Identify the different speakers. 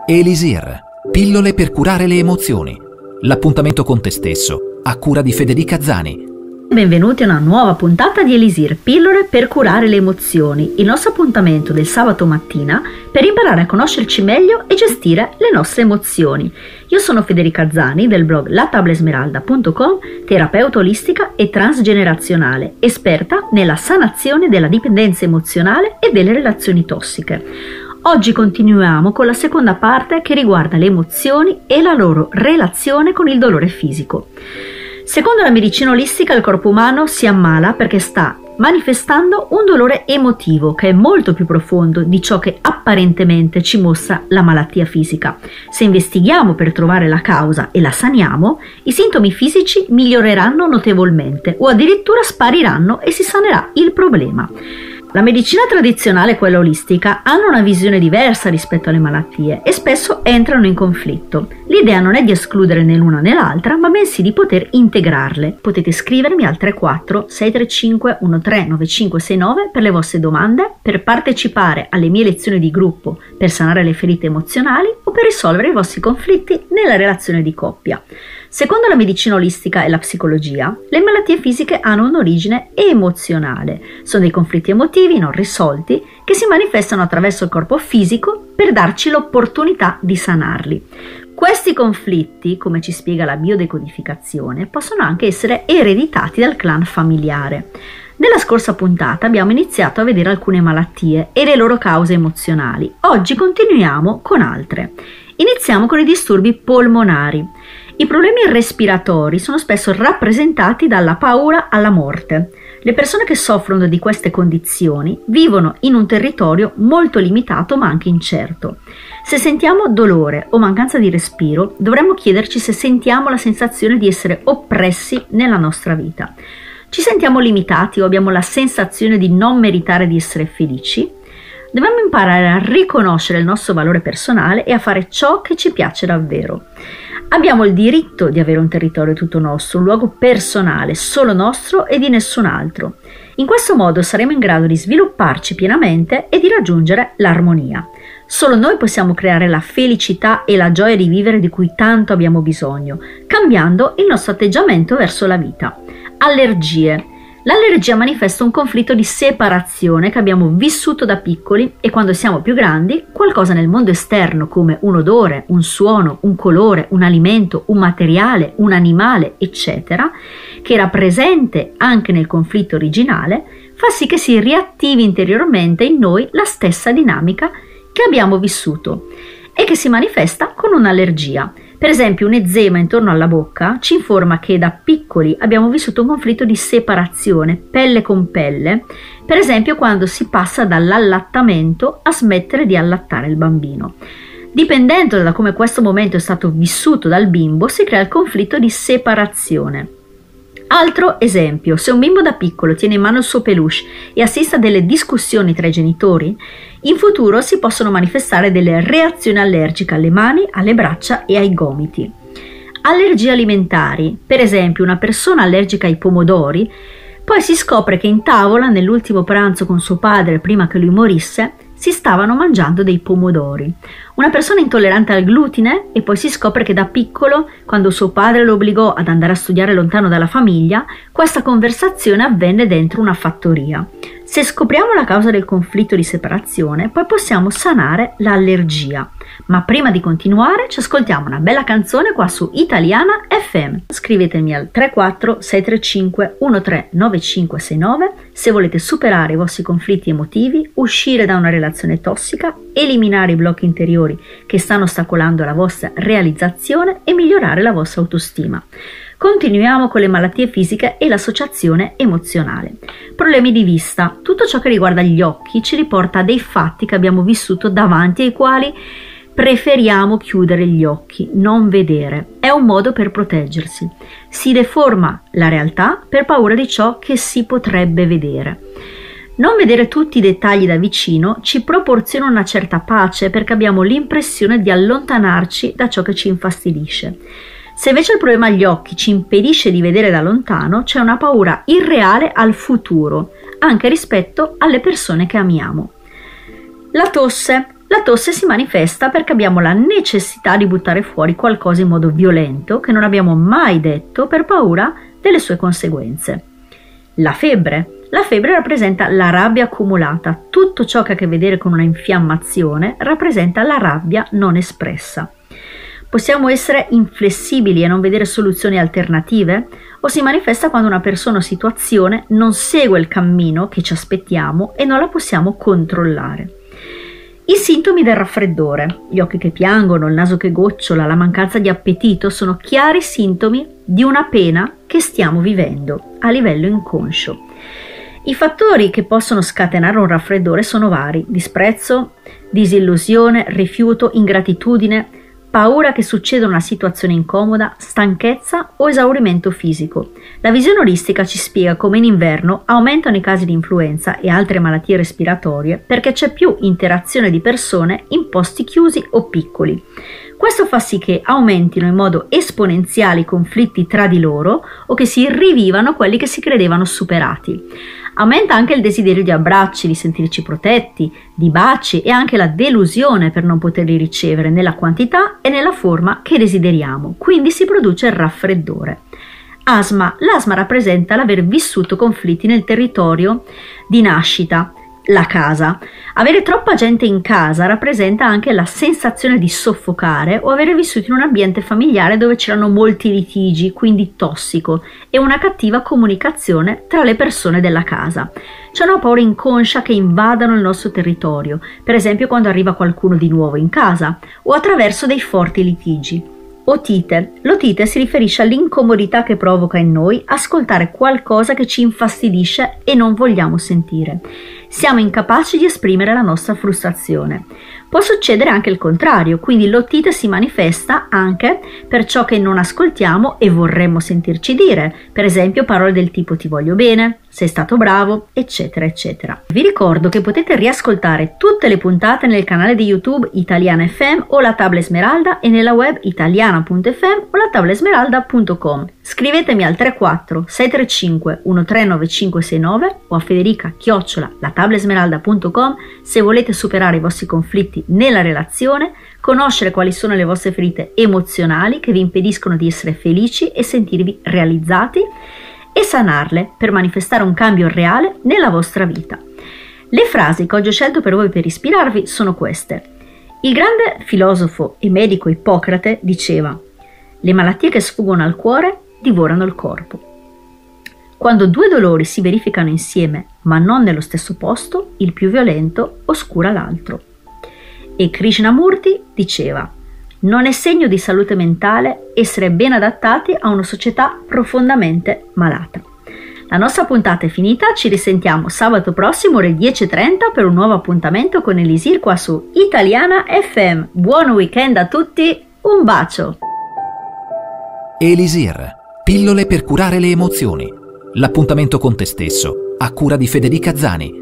Speaker 1: Elisir, pillole per curare le emozioni. L'appuntamento con te stesso, a cura di Federica Zani.
Speaker 2: Benvenuti a una nuova puntata di Elisir, pillole per curare le emozioni, il nostro appuntamento del sabato mattina per imparare a conoscerci meglio e gestire le nostre emozioni. Io sono Federica Zani del blog latablaesmeralda.com, terapeuta olistica e transgenerazionale, esperta nella sanazione della dipendenza emozionale e delle relazioni tossiche. Oggi continuiamo con la seconda parte che riguarda le emozioni e la loro relazione con il dolore fisico. Secondo la medicina olistica, il corpo umano si ammala perché sta manifestando un dolore emotivo che è molto più profondo di ciò che apparentemente ci mostra la malattia fisica. Se investighiamo per trovare la causa e la saniamo, i sintomi fisici miglioreranno notevolmente o addirittura spariranno e si sanerà il problema. La medicina tradizionale e quella olistica hanno una visione diversa rispetto alle malattie e spesso entrano in conflitto. L'idea non è di escludere né l'una né l'altra, ma bensì di poter integrarle. Potete scrivermi al 34 635 139569 per le vostre domande, per partecipare alle mie lezioni di gruppo per sanare le ferite emozionali o per risolvere i vostri conflitti nella relazione di coppia. Secondo la medicina olistica e la psicologia, le malattie fisiche hanno un'origine emozionale. Sono dei conflitti emotivi non risolti che si manifestano attraverso il corpo fisico per darci l'opportunità di sanarli. Questi conflitti, come ci spiega la biodecodificazione, possono anche essere ereditati dal clan familiare. Nella scorsa puntata abbiamo iniziato a vedere alcune malattie e le loro cause emozionali. Oggi continuiamo con altre. Iniziamo con i disturbi polmonari. I problemi respiratori sono spesso rappresentati dalla paura alla morte. Le persone che soffrono di queste condizioni vivono in un territorio molto limitato ma anche incerto. Se sentiamo dolore o mancanza di respiro, dovremmo chiederci se sentiamo la sensazione di essere oppressi nella nostra vita. Ci sentiamo limitati o abbiamo la sensazione di non meritare di essere felici? Dobbiamo imparare a riconoscere il nostro valore personale e a fare ciò che ci piace davvero. Abbiamo il diritto di avere un territorio tutto nostro, un luogo personale, solo nostro e di nessun altro. In questo modo saremo in grado di svilupparci pienamente e di raggiungere l'armonia. Solo noi possiamo creare la felicità e la gioia di vivere di cui tanto abbiamo bisogno, cambiando il nostro atteggiamento verso la vita. Allergie. L'allergia manifesta un conflitto di separazione che abbiamo vissuto da piccoli e quando siamo più grandi, qualcosa nel mondo esterno come un odore, un suono, un colore, un alimento, un materiale, un animale, eccetera, che era presente anche nel conflitto originale, fa sì che si riattivi interiormente in noi la stessa dinamica che abbiamo vissuto e che si manifesta con un'allergia. Per esempio, un eczema intorno alla bocca ci informa che da piccoli abbiamo vissuto un conflitto di separazione, pelle con pelle, per esempio quando si passa dall'allattamento a smettere di allattare il bambino. Dipendendo da come questo momento è stato vissuto dal bimbo, si crea il conflitto di separazione. Altro esempio, se un bimbo da piccolo tiene in mano il suo peluche e assiste a delle discussioni tra i genitori, in futuro si possono manifestare delle reazioni allergiche alle mani, alle braccia e ai gomiti. Allergie alimentari, per esempio una persona allergica ai pomodori, poi si scopre che in tavola nell'ultimo pranzo con suo padre prima che lui morisse, si stavano mangiando dei pomodori. Una persona intollerante al glutine e poi si scopre che da piccolo, quando suo padre lo obbligò ad andare a studiare lontano dalla famiglia, questa conversazione avvenne dentro una fattoria. Se scopriamo la causa del conflitto di separazione, poi possiamo sanare l'allergia. Ma prima di continuare ci ascoltiamo una bella canzone qua su Italiana FM. Scrivetemi al 34 635 139569 se volete superare i vostri conflitti emotivi, uscire da una relazione tossica, eliminare i blocchi interiori che stanno ostacolando la vostra realizzazione e migliorare la vostra autostima. Continuiamo con le malattie fisiche e l'associazione emozionale. Problemi di vista. Tutto ciò che riguarda gli occhi ci riporta a dei fatti che abbiamo vissuto davanti ai quali preferiamo chiudere gli occhi, non vedere. È un modo per proteggersi. Si deforma la realtà per paura di ciò che si potrebbe vedere. Non vedere tutti i dettagli da vicino ci proporziona una certa pace perché abbiamo l'impressione di allontanarci da ciò che ci infastidisce. Se invece il problema agli occhi ci impedisce di vedere da lontano, c'è una paura irreale al futuro, anche rispetto alle persone che amiamo. La tosse. La tosse si manifesta perché abbiamo la necessità di buttare fuori qualcosa in modo violento che non abbiamo mai detto per paura delle sue conseguenze. La febbre rappresenta la rabbia accumulata. Tutto ciò che ha a che vedere con una infiammazione rappresenta la rabbia non espressa. Possiamo essere inflessibili e non vedere soluzioni alternative? O si manifesta quando una persona o situazione non segue il cammino che ci aspettiamo e non la possiamo controllare. I sintomi del raffreddore, gli occhi che piangono, il naso che gocciola, la mancanza di appetito sono chiari sintomi di una pena che stiamo vivendo a livello inconscio. I fattori che possono scatenare un raffreddore sono vari: disprezzo, disillusione, rifiuto, ingratitudine, paura che succeda una situazione incomoda, stanchezza o esaurimento fisico. La visione olistica ci spiega come in inverno aumentano i casi di influenza e altre malattie respiratorie perché c'è più interazione di persone in posti chiusi o piccoli. Questo fa sì che aumentino in modo esponenziale i conflitti tra di loro o che si rivivano quelli che si credevano superati. Aumenta anche il desiderio di abbracci, di sentirci protetti, di baci e anche la delusione per non poterli ricevere nella quantità e nella forma che desideriamo. Quindi si produce il raffreddore. Asma. L'asma rappresenta l'aver vissuto conflitti nel territorio di nascita, la casa. Avere troppa gente in casa rappresenta anche la sensazione di soffocare o avere vissuto in un ambiente familiare dove c'erano molti litigi, quindi tossico, e una cattiva comunicazione tra le persone della casa. C'è una paura inconscia che invadano il nostro territorio, per esempio quando arriva qualcuno di nuovo in casa o attraverso dei forti litigi. Otite. L'otite si riferisce all'incomodità che provoca in noi ascoltare qualcosa che ci infastidisce e non vogliamo sentire. Siamo incapaci di esprimere la nostra frustrazione. Può succedere anche il contrario, quindi l'otite si manifesta anche per ciò che non ascoltiamo e vorremmo sentirci dire, per esempio parole del tipo ti voglio bene, sei stato bravo, eccetera eccetera. Vi ricordo che potete riascoltare tutte le puntate nel canale di YouTube Italiana FM o La Tabla Esmeralda e nella web italiana.fm o latablaesmeralda.com. Scrivetemi al 34 635 139569 o a federica@latablaesmeralda.com se volete superare i vostri conflitti nella relazione, conoscere quali sono le vostre ferite emozionali che vi impediscono di essere felici e sentirvi realizzati e sanarle per manifestare un cambio reale nella vostra vita. Le frasi che oggi ho scelto per voi per ispirarvi sono queste. Il grande filosofo e medico Ippocrate diceva: le malattie che sfuggono al cuore divorano il corpo. Quando due dolori si verificano insieme ma non nello stesso posto, il più violento oscura l'altro. E Krishnamurti diceva: non è segno di salute mentale essere ben adattati a una società profondamente malata. La nostra puntata è finita, ci risentiamo sabato prossimo ore 10:30 per un nuovo appuntamento con Elisir qua su Italiana FM. Buon weekend a tutti, un bacio!
Speaker 1: Elisir, pillole per curare le emozioni. L'appuntamento con te stesso, a cura di Federica Zani.